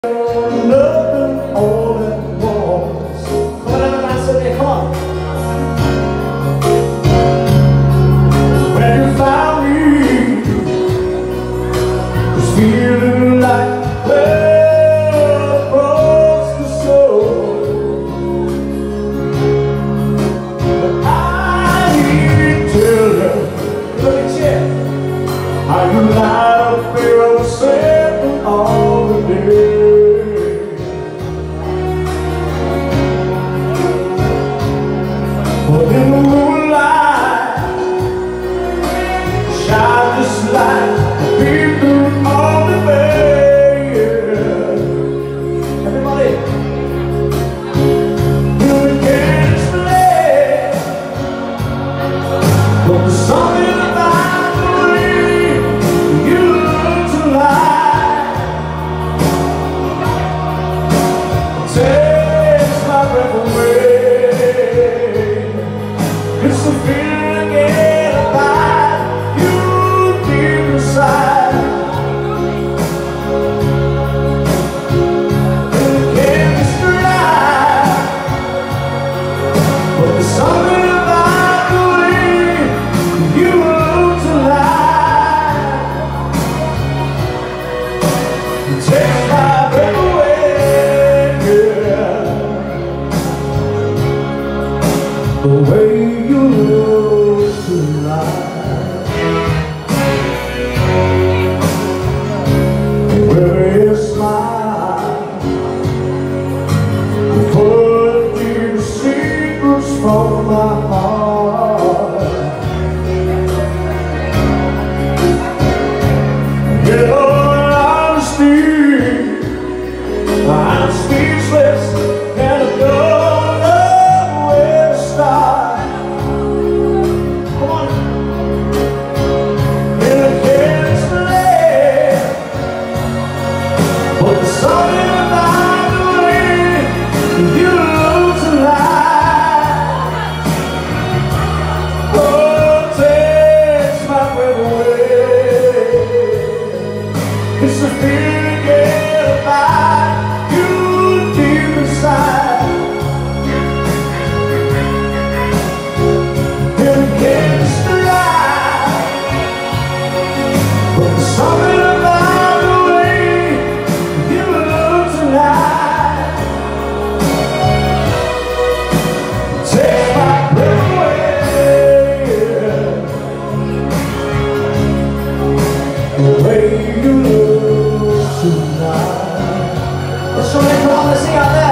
Nothing all at once. Come on, everybody, sit there, come on. When you found me, was feeling like well across the soul. But I need to tell you, look at you, how you light up there on the second all the day. But in the moonlight, shine just like the people on the bay. Everybody, you can't explain, but there's something about the way you look tonight. It takes my breath away. It's the feeling again about you deep inside. And it can't be described, but there's something about the way you look tonight. It takes my breath away, girl. The way you look tonight, with a smile, put deep secrets from my heart. In all honesty, I'm speechless and I don't know where to start. Something about the way you look tonight, oh, takes my breath away. It's the feeling again about you deep inside. And it can't describe, but there's something about the way you look tonight. Take my breath away. The way you look tonight. Let's come on, let's sing out there.